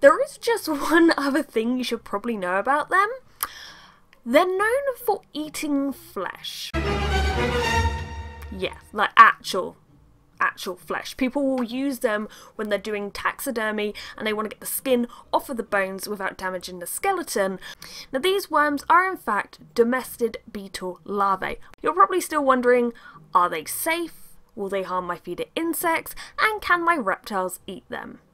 There is just one other thing you should probably know about them. They're known for eating flesh. Yeah, like actual flesh. People will use them when they're doing taxidermy and they want to get the skin off of the bones without damaging the skeleton. Now these worms are in fact domestic beetle larvae. You're probably still wondering, are they safe? Will they harm my feeder insects? And can my reptiles eat them?